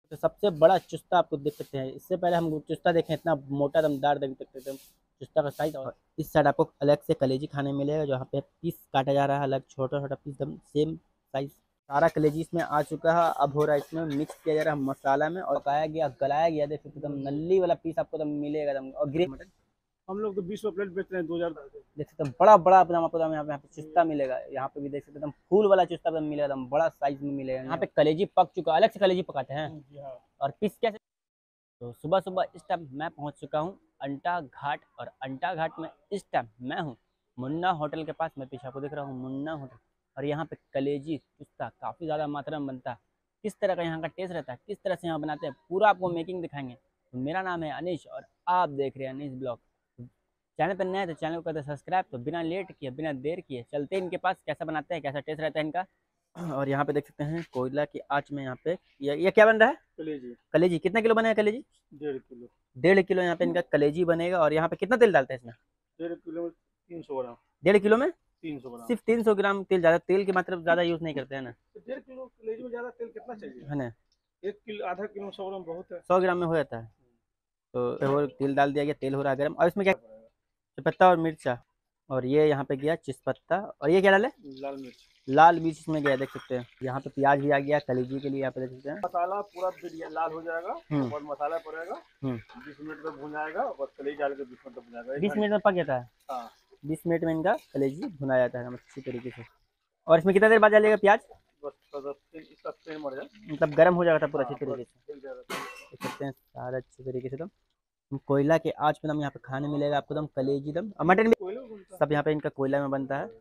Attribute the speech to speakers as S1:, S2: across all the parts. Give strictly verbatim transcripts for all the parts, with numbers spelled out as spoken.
S1: तो सबसे बड़ा चुस्ता आपको देख सकते हैं। इससे पहले हम चुस्ता देखें, इतना मोटा दमदार देख सकते थे चुस्ता का साइज। और इस साइड आपको अलग से कलेजी खाने मिलेगा, जहाँ पे पीस काटा जा रहा है अलग, छोटा छोटा पीस दम सेम साइज। सारा कलेजी इसमें आ चुका है। अब हो रहा है इसमें मिक्स किया जा रहा है मसाला में और पकाया गया गलाया गया। देख सकते एकदम नल्ली वाला पीस आपको एकदम मिलेगा एकदम। और ग्रेवी मटन
S2: हम लोग तो बीस रुपये प्लेट बेच रहे हैं, दो हजार।
S1: देख सकते हैं बड़ा बड़ा एकदम आपको यहाँ पे यहाँ पे चुस्ता मिलेगा। यहाँ पे भी देख सकते एकदम फूल वाला चुस्ता एकदम मिलेगा, एकदम बड़ा साइज में मिलेगा। यहाँ पे कलेजी पक चुका, अलग से कलेजी पकाते हैं।
S2: जी हाँ।
S1: और पीस कैसे। तो सुबह सुबह इस टाइम मैं पहुंच चुका हूं अंटा घाट। और अंटा घाट में इस टाइम मैं हूं मुन्ना होटल के पास। मैं पीछे आपको देख रहा हूं मुन्ना होटल। और यहाँ पे कलेजी चुस्ता काफ़ी ज़्यादा मात्रा में बनता है। किस तरह का यहाँ का टेस्ट रहता है, किस तरह से यहाँ बनाते हैं, पूरा आपको मेकिंग दिखाएंगे। तो मेरा नाम है अनीश और आप देख रहे हैं अनीश ब्लॉग। चैनल पर नए तो चैनल को करते सब्सक्राइब। तो बिना लेट किए बिना देर किए चलते हैं इनके पास, कैसा बनाते हैं, कैसा टेस्ट रहता है इनका। और यहाँ पे देख सकते हैं कोयला की आंच में यहाँ पे ये ये क्या बन रहा है।
S2: कलेजी।
S1: कलेजी कितना किलो बनेगा कलेजी।
S2: डेढ़ किलो।
S1: डेढ़ किलो यहाँ पे इनका कलेजी बनेगा। और यहाँ पे कितना तेल डालते हैं इसमें।
S2: डेढ़ किलो में तीन सौ ग्राम।
S1: डेढ़ किलो में
S2: तीन सौ ग्राम
S1: सिर्फ तीन सौ ग्राम तेल। ज़्यादा तेल की मात्रा ज़्यादा यूज़ नहीं करते हैं ना।
S2: तो डेढ़ किलो कलेजी में ज़्यादा तेल कितना चाहिए?
S1: है ना,
S2: एक किलो आधा किलो सौ ग्राम बहुत है।
S1: सौ ग्राम में हो जाता है। तो और तेल डाल दिया गया, तेल हो रहा है गर्म। और इसमें क्या तेजपत्ता और मिर्चा। और ये यहाँ पे गया चिस्पत्ता। और ये क्या डाले,
S2: लाल मिर्च।
S1: लाल मिर्च इसमें गया देख सकते हैं। यहाँ पे प्याज भी आ गया कलेजी के लिए, यहाँ पे देख सकते हैं।
S2: मसाला पूरा बिरया- लाल हो जाएगा
S1: हम्म।
S2: और मसाला पड़ेगा।
S1: हम्म।
S2: बीस मिनट में भुन जाएगा और कलेजी डाल के बीस मिनट में भुन जाएगा।
S1: बीस मिनट में पक जाता है।
S2: हाँ।
S1: बीस मिनट में इनका कलेजी भुना जाता है अच्छी तरीके से। और इसमें कितना देर बाद डालिएगा प्याज।
S2: बस इसका तेल मर जाए,
S1: मतलब गर्म हो जाएगा था पूरा अच्छी
S2: हाँ,
S1: तरीके से।
S2: बस जाएगा।
S1: देख सकते हैं सारा अच्छी तरीके से। दम कोयला के आँच पे दम यहाँ पे खाने मिलेगा आपको, दम कलेजी दम। और मटन भी सब यहाँ पे इनका कोयला में बनता है।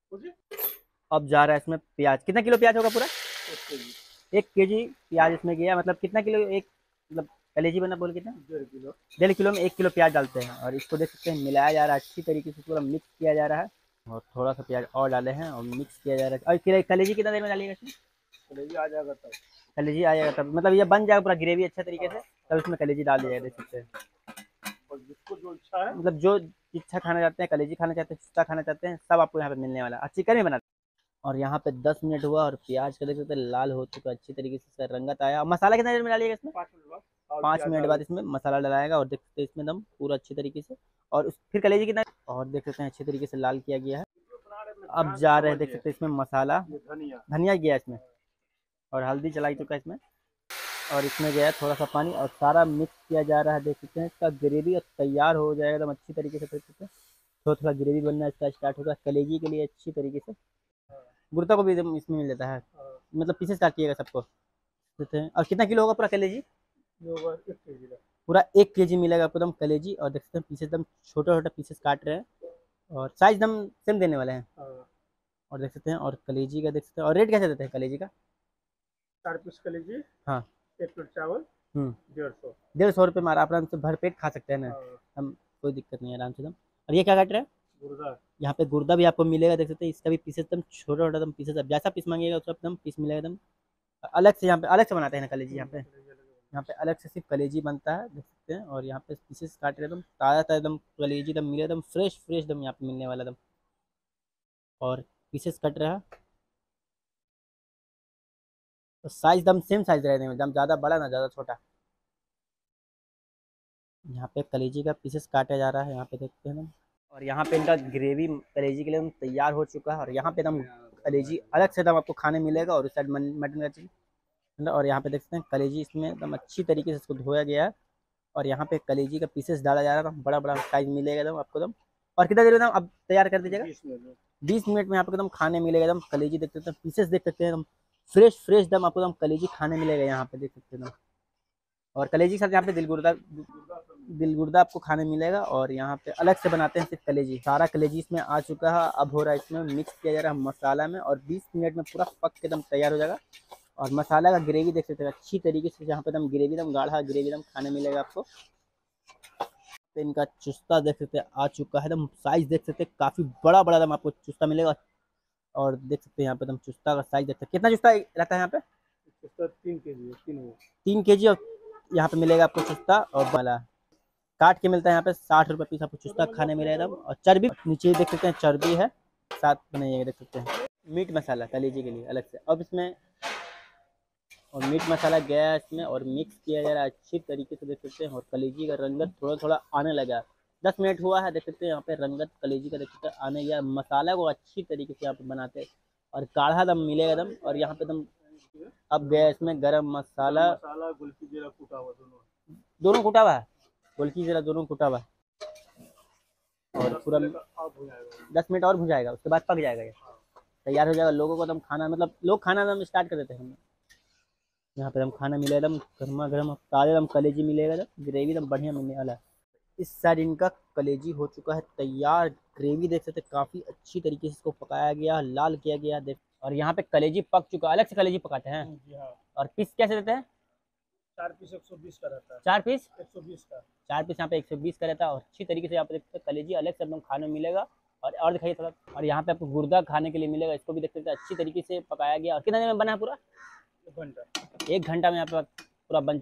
S1: अब जा रहा है इसमें प्याज। कितना किलो प्याज होगा पूरा। एक के जी प्याज इसमें गया। मतलब कितना किलो एक, मतलब कलेजी बना बोल कितना।
S2: डेढ़ किलो।
S1: डेढ़ किलो में एक किलो प्याज डालते हैं। और इसको देख सकते हैं मिलाया जा रहा है अच्छी तरीके से, पूरा मिक्स किया जा रहा है। और थोड़ा सा प्याज और डाले हैं और मिक्स किया जा रहा है। और कलेजी कितना देर में डालिएगा इसमें।
S2: कलेजी आ जाएगा तब।
S1: कलेजी आ जाएगा तब, मतलब ये बन जाएगा पूरा ग्रेवी अच्छा तरीके से, तब इसमें कलेजी डाल दिया देख सकते हैं।
S2: और जिसको जो इच्छा है,
S1: मतलब जो इच्छा खाना चाहते हैं, कलेजी खाना चाहते हैं, चुस्ता खाना चाहते हैं, सब आपको यहाँ पे मिलने वाला है। और चिकन भी बनाते हैं। और यहाँ पे दस मिनट हुआ और प्याज का देख सकते हैं लाल हो चुका अच्छी तरीके से, इसका रंगत आया। और मसाला कितना देर में डालिएगा इसमें।
S2: पाँच मिनट बाद और
S1: पाँच
S2: प्याज
S1: मिनट
S2: डाल
S1: बाद इसमें मसाला डलाएगा। और देख सकते हैं इसमें दम पूरा अच्छी तरीके से। और उस फिर कलेजी कितना, और देख सकते हैं अच्छी तरीके से लाल किया गया है। अब जा रहे हैं देख सकते हैं इसमें मसाला,
S2: धनिया
S1: धनिया गया इसमें। और हल्दी चलाई चुका है इसमें। और इसमें गया है थोड़ा सा पानी और सारा मिक्स किया जा रहा है। देख सकते हैं इसका ग्रेवी तैयार हो जाएगा एकदम अच्छी तरीके से। देख सकते हैं थोड़ा थोड़ा ग्रेवी बनना इसका स्टार्ट होगा कलेजी के लिए अच्छी तरीके से। गुर्दा को भी एकदम इसमें मिल जाता है, मतलब पीसेस काटिएगा सबको देते हैं। और कितना किलो होगा पूरा कलेजी। पूरा एक के जी मिलेगा आपको एकदम कलेजी। और देख सकते हैं पीसेस एकदम छोटा छोटा पीसेस काट रहे हैं और साइज एकदम सेम देने वाले हैं। और देख सकते हैं और कलेजी का देख सकते हैं। और रेट कैसे देते हैं कलेजी का।
S2: चार पीस कलेजी,
S1: हाँ,
S2: एक प्लेट चावल,
S1: हम्म
S2: डेढ़ सौ।
S1: डेढ़ सौ रुपये में आराम से भर पेट खा सकते हैं ना हम, कोई दिक्कत नहीं है आराम से एकदम। और ये क्या काट रहे हैं।
S2: गुर्दा।
S1: यहाँ पे गुर्दा भी आपको मिलेगा देख सकते हैं। इसका भी पीसेस एकदम छोटा छोटा एकदम पीसेस, अब जैसा पीस मांगिएगा उसका एकदम पीस मिलेगा एकदम अलग से। यहाँ पे अलग से बनाते हैं ना कलेजी। यहाँ पे यहाँ पे अलग से सिर्फ कलेजी बनता है देख सकते हैं। और यहाँ पे पीसेस काट रहे एकदम ताज़ा ताज़ा एकदम कलेजी एकदम मिले एकदम फ्रेश फ्रेश एकदम यहाँ पे मिलने वाला एकदम। और पीसेस कट रहा है तो साइज एकदम सेम साइज रहने में, एकदम ज़्यादा बड़ा ना ज़्यादा छोटा। यहाँ पे कलेजी का पीसेस काटा जा रहा है यहाँ पे देखते हैं हम। और यहाँ पे इनका ग्रेवी कलेजी के लिए तैयार हो चुका है। और यहाँ पे एकदम कलेजी अलग से एकदम आपको खाने मिलेगा। और उस साइड मटन का चिकन। और यहाँ पे देख सकते हैं कलेजी इसमें एकदम अच्छी तरीके से इसको धोया गया है। और यहाँ पे कलेजी का पीसेस डाला जा रहा है, बड़ा बड़ा साइज मिलेगा एकदम आपको एकदम। और कितना देर में एकदम अब तैयार कर दीजिएगा। बीस मिनट में यहाँ पे एकदम खाने मिलेगा एकदम कलेजी देख सकते हैं। पीसेस देख सकते हैं एकदम फ्रेश फ्रेश एकदम आपको एकदम कलेजी खाने मिलेगा यहाँ पे देख सकते हैं। और कलेजी के साथ यहाँ पे दिल गुर्दा दिल गुर्दा आपको खाने मिलेगा। और यहाँ पे अलग से बनाते हैं सिर्फ कलेजी। सारा कलेजी इसमें आ चुका है। अब हो रहा है इसमें मिक्स किया जा रहा है मसाला में। और बीस मिनट में पूरा पक के एकदम तैयार हो जाएगा। और मसाला का ग्रेवी देख सकते हैं अच्छी तरीके से, जहाँ पे एकदम ग्रेवी एकदम गाढ़ा ग्रेवी एकदम खाने मिलेगा आपको। तो इनका चुस्ता देख सकते हैं आ चुका है एकदम। साइज देख सकते हैं काफ़ी बड़ा बड़ा एकदम आपको चुस्ता मिलेगा। और देख सकते हैं यहाँ पे एकदम चुस्ता का साइज देख सकते हैं कितना चुस्ता रहता है यहाँ पे।
S2: चुस्ता तीन के जी तीन
S1: तीन के जी। और यहाँ पे मिलेगा आपको चुस्ता और वाला काट के मिलता है यहाँ पे साठ रुपये पीस आपको चुस्ता खाने मिलेगा एकदम। और चर्बी नीचे देख सकते हैं चर्बी है साथ बनाइएगा देख सकते हैं। मीट मसाला कलेजी के लिए अलग से। अब इसमें और मीट मसाला गया है इसमें और मिक्स किया जा रहा है अच्छी तरीके से, देख सकते हैं। और कलेजी का रंगत थोड़ा थोड़ा आने लगा, दस मिनट हुआ है, देख सकते हैं यहाँ पे रंगत कलेजी का देख सकते हैं आने गया। मसाला को अच्छी तरीके से यहाँ पे बनाते हैं और काढ़ा दम मिलेगा दम। और यहाँ पे दम अब गया इसमें गरम मसाला,
S2: मसाला गोलकी जीरा कूटा हुआ दोनों
S1: दोनों कुटा हुआ है, गोलकी जीरा दोनों कुटा हुआ है। और पूरा दस मिनट और भुजाएगा, उसके बाद पक जाएगा, ये तैयार हो जाएगा। लोगों को दम खाना, मतलब लोग खाना दम स्टार्ट कर देते हैं। हम यहाँ पे दम खाना मिलेगा दम गर्मा गर्म ताज़ा, दम कलेजी मिलेगा दम, ग्रेवी दम बढ़िया मिलने वाला है। इस साइड इनका कलेजी हो चुका है तैयार। ग्रेवी देख सकते हैं काफ़ी अच्छी तरीके से इसको पकाया गया, लाल किया गया देख। और यहाँ पे कलेजी पक चुका, अलग से कलेजी पकाते हैं।
S2: जी हाँ।
S1: और पीस कैसे देते हैं?
S2: चार पीस एक सौ बीस का रहता है।
S1: चार पीस
S2: एक सौ बीस का
S1: चार पीस यहाँ पे एक सौ बीस का रहता है। और अच्छी तरीके से यहाँ पे देखते हैं कलेजी अलग से एकदम खाने मिलेगा। और और दिखाइए थोड़ा। और यहाँ पे आपको गुर्दा खाने के लिए मिलेगा, इसको भी देख सकते हैं अच्छी तरीके से पकाया गया। और कितना देर में बना है पूरा?
S2: एक घंटा
S1: एक घंटा में यहाँ पे पूरा बन।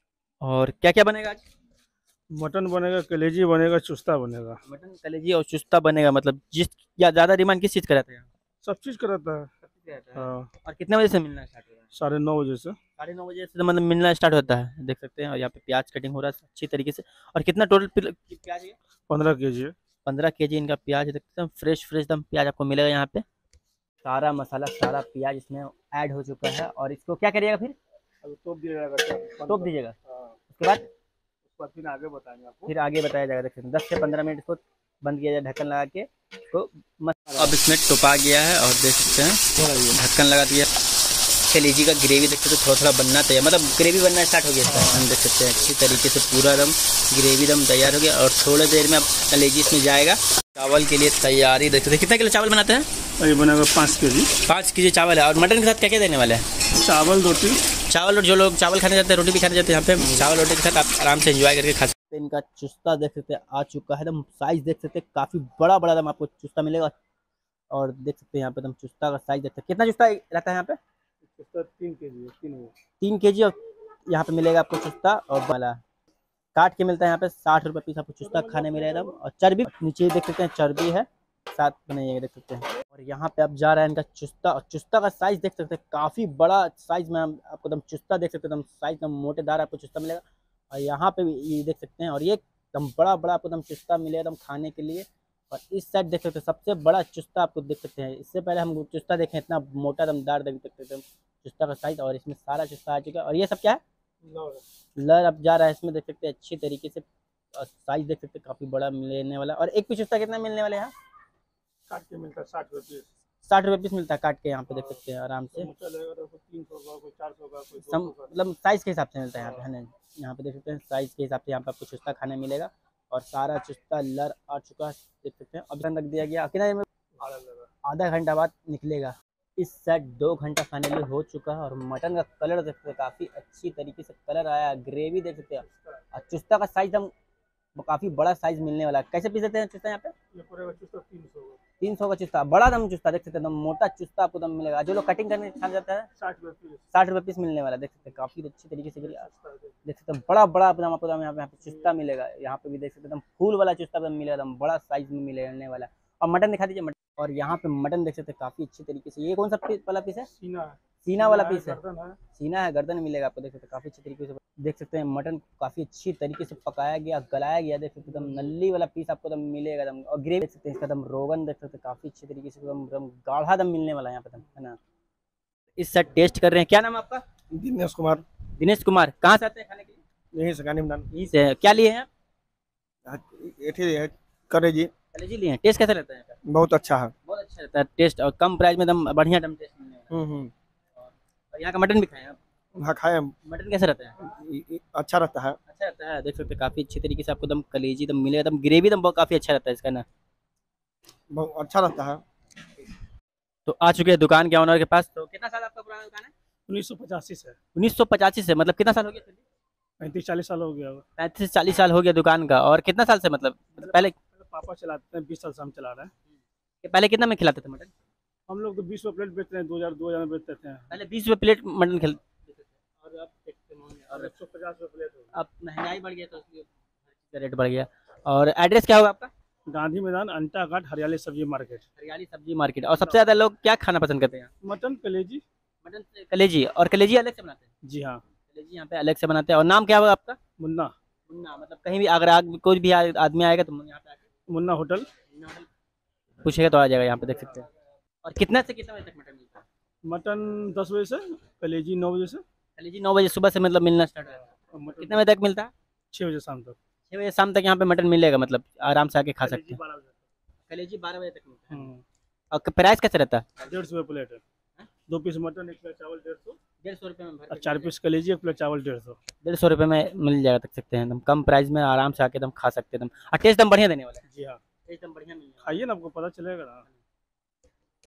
S1: और क्या क्या बनेगा आज?
S2: मटन बनेगा, कलेजी बनेगा, चुस्ता बनेगा।
S1: मटन कलेजी और चुस्ता बनेगा। मतलब जिस या ज़्यादा डिमांड किस चीज़ का रहता है?
S2: सब चीज़ का रहता है। हाँ।
S1: और कितने बजे से मिलना स्टार्ट होगा?
S2: साढ़े नौ बजे से
S1: साढ़े नौ बजे से तो मतलब मिलना स्टार्ट होता है, देख सकते हैं। और यहाँ पे प्याज कटिंग हो रहा है अच्छी तरीके से। और कितना टोटल प्याज है?
S2: पंद्रह के जी है।
S1: पंद्रह के जी इनका प्याज है, देखते हैं फ्रेश फ्रेश दम प्याज आपको मिलेगा यहाँ पे। सारा मसाला सारा प्याज इसमें ऐड हो चुका है। और इसको क्या करिएगा फिर?
S2: अब तोप दिया जाएगा।
S1: तोप दीजिएगा,
S2: हाँ।
S1: उसके बाद
S2: उसके बाद फिर आगे बताएंगे आपको।
S1: फिर आगे बताया जाएगा। देख सकते हैं दस से पंद्रह मिनट इसको बंद किया जाए ढक्कन लगा के। तो अब इसमें टोपा गया है और देख सकते हैं ढक्कन लगा दिया। कलेजी का ग्रेवी देख सकते हैं थोड़ा थोड़ा बनना तैयार, मतलब ग्रेवी बनना स्टार्ट हो गया इसका। हम देख सकते हैं अच्छी तरीके से पूरा दम ग्रेवी दम तैयार हो गया। और थोड़ी देर में अब कलेजी इसमें जाएगा। चावल के लिए तैयारी देख सकते हैं। कितना किलो चावल बनाते हैं?
S2: ये बनेगा पाँच के जी।
S1: पाँच के जी चावल है। और मटन के साथ क्या क्या देने वाले हैं?
S2: चावल रोटी।
S1: चावल, जो लोग चावल खाने जाते हैं रोटी भी खाने जाते हैं, यहाँ पे चावल रोटी के साथ आप आराम से एंजॉय करके खा सकते हैं। इनका चुस्ता देख सकते हैं आ चुका है दम, साइज देख सकते हैं काफ़ी बड़ा बड़ा दम आपको चुस्ता मिलेगा। और देख सकते हैं यहाँ पे दम चुस्ता का साइज देखते हैं। कितना चुस्ता रहता है यहाँ पे?
S2: चुस्ता तीन के जी है। तीन
S1: तीन के जी और यहाँ पे मिलेगा आपको चुस्ता। और वाला काट के मिलता है यहाँ पे साठ रुपये पीस आपको चुस्ता खाने मिलेगा। और चर्बी नीचे देख सकते हैं, चर्बी है साथ बनाइएगा, देख सकते हैं। और यहाँ पे अब जा रहा है इनका चुस्ता। और चुस्ता का साइज देख सकते हैं काफ़ी बड़ा साइज में आपको दम चुस्ता देख सकते हैं, दम साइज दम मोटेदार आपको चुस्ता मिलेगा। और यहाँ पे भी ये देख सकते हैं। और ये दम बड़ा बड़ा आपको दम चुस्ता मिलेगा दम खाने के लिए। और इस साइड देख सकते हैं सबसे बड़ा चुस्ता आपको देख सकते हैं। इससे पहले हम चुस्ता देखें इतना मोटा दमदार देख सकते हैं चुस्ता का साइज। और इसमें सारा चुस्ता आ चुका है। और ये सब क्या है? लर अब जा रहा है इसमें, देख सकते हैं अच्छी तरीके से। और साइज देख सकते हैं काफ़ी बड़ा मिलने वाला। और एक पीस चुस्ता कितना मिलने वाले हैं?
S2: काट के मिलता है साठ रुपये पीस।
S1: साठ रुपये पीस मिलता है काट के, यहाँ पे देख सकते हैं आराम से।
S2: तीन सौ का, कोई चार सौ का, कोई
S1: सम मतलब साइज़ के हिसाब से मिलता है यहाँ पे, है ना। यहाँ पे देख सकते हैं साइज़ के हिसाब से यहाँ पे आपको चुस्ता खाने मिलेगा। और सारा चुस्ता लर आ चुका है, देख सकते हैं। अभी रख दिया गया, कितना देर में? आधा घंटा बाद निकलेगा। इस साइड दो घंटा फाइनली हो चुका है। और मटन का कलर देख सकते हैं काफ़ी अच्छी तरीके से कलर आया। ग्रेवी देख सकते हैं। और चुस्ता का साइज हम काफ़ी बड़ा साइज मिलने वाला है। कैसे पीस देते हैं चुस्ता यहाँ पे?
S2: ये पूरा चुस्ता तीन सौ
S1: तीन सौ का चुस्ता, बड़ा दम चुस्ता देख सकते हैं, दम मोटा चुस्ता आपको दम मिलेगा। जो लोग कटिंग करने खाना जाता है
S2: साठ रुपये पीस
S1: साठ रुपये पीस मिलने वाला, देख सकते हैं काफ़ी अच्छी तरीके से देख सकते हैं। बड़ा बड़ा दम आपको दम यहाँ पे चुस्ता मिलेगा। यहाँ पे भी देख सकते हैं दम फूल वाला चुस्ता दम मिलेगा, दम बड़ा साइज में मिलने वाला। और मटन दिखा दीजिए। मटन, और यहाँ पे मटन देख सकते हैं काफ़ी अच्छी तरीके से। ये कौन सा पीस वाला पीस है?
S2: सीना है।
S1: सीना वाला पीस है,
S2: गर्दन है।
S1: सीना है, गर्दन मिलेगा आपको, देख सकते हैं काफ़ी अच्छी तरीके से। देख सकते हैं मटन काफ़ी अच्छी तरीके से पकाया गया, गलाया गया, देख सकते हैं दम नल्ली वाला पीस आपको दम मिलेगा दम। और ग्रेवी देख सकते हैं इसका दम रोगन देख सकते हैं काफ़ी अच्छी तरीके से दम दम गाढ़ा दम मिलने वाला है यहाँ पे दम, है ना। इस साइड टेस्ट कर रहे हैं। क्या नाम है आपका?
S2: दिनेश कुमार।
S1: दिनेश कुमार, कहाँ से आते हैं खाने के लिए?
S2: यहीं से गानी में
S1: यहीं से। क्या लिए हैं?
S2: कलेजी।
S1: कलेजी लिए हैं। टेस्ट कैसा रहता है?
S2: बहुत अच्छा है।
S1: बहुत अच्छा रहता है टेस्ट। और कम प्राइस में दम बढ़िया दम टेस्ट मिलने वाला है। और यहाँ का मटन भी खाए आप?
S2: हाँ खाए।
S1: मटन कैसा रहता है?
S2: अच्छा रहता है।
S1: अच्छा रहता है, देख सकते हैं काफ़ी अच्छी तरीके से आपको दम कलेजी दम मिलेगा। दम ग्रेवी दम काफ़ी अच्छा रहता है इसका ना,
S2: बहुत अच्छा रहता है।
S1: तो आ चुके हैं दुकान के ऑनर के पास। तो कितना साल आपका पुराना दुकान है?
S2: उन्नीस सौ पचासी से।
S1: उन्नीस सौ पचासी से, मतलब कितना साल हो गया?
S2: पैंतीस चालीस साल हो गया।
S1: पैंतीस चालीस साल हो गया दुकान का। और कितना साल से, मतलब पहले?
S2: पापा चलाते हैं, बीस साल से हम चला रहे हैं।
S1: पहले कितना में खिलाते थे मटन?
S2: हम लोग तो बीस रुपये प्लेट बेचते हैं, दो हज़ार दो हज़ार में बेचते थे
S1: पहले बीस रुपये प्लेट मटन खिल।
S2: और अब एक सौ पचास रुपये प्लेट हो गया।
S1: अब महंगाई बढ़ गया तो इसलिए रेट बढ़ गया। और एड्रेस क्या होगा आपका?
S2: गांधी मैदान, अंटा घाट, हरियाली सब्जी मार्केट।
S1: हरियाली सब्जी मार्केट। और सबसे ज़्यादा लोग क्या खाना पसंद करते हैं?
S2: मटन कलेजी।
S1: मटन कलेजी। और कलेजी अलग से बनाते हैं?
S2: जी हाँ।
S1: कलेजी यहाँ पे अलग से बनाते हैं। और नाम क्या हुआ आपका?
S2: मुन्ना।
S1: मुन्ना, मतलब कहीं भी अगर आग कोई भी आ- आदमी आएगा तो यहाँ पे आके
S2: मुन्ना होटल।
S1: मुन्ना होटल पूछेगा तो आ जाएगा, यहाँ पे देख सकते हैं। और कितना से कितना बजे तक मटन मिलता है?
S2: मटन दस बजे से, कलेजी नौ बजे से,
S1: कलेजी नौ बजे सुबह से मतलब मिलना स्टार्ट हो जाता है।
S2: और मटन
S1: कितने बजे तक मिलता है?
S2: छः बजे शाम तक।
S1: छः बजे शाम तक यहाँ पे मटन मिलेगा, मतलब आराम से आके खा सकते
S2: कलेजी
S1: हैं।
S2: बारह बजे तक।
S1: कलेजी बारह बजे तक मिलता है।
S2: हम्म,
S1: और प्राइस कैसे रहता है?
S2: डेढ़ सौ रुपये प्लेट है। दो पीस मटन, एक प्लेट चावल डेढ़ सौ,
S1: डेढ़ सौ रुपये में भर
S2: और
S1: के
S2: चार पीस कलेजी, एक प्लेट चावल डेढ़ सौ।
S1: डेढ़ सौ रुपये में मिल जाएगा, देख सकते हैं एकदम कम प्राइस में आराम से आके एकदम खा सकते हैं एकदम। और टेस्ट एकदम बढ़िया देने वाला है।
S2: जी हाँ,
S1: टेस्ट एकदम बढ़िया मिल जाएगा।
S2: खाइए ना, आपको पता चलेगा ना।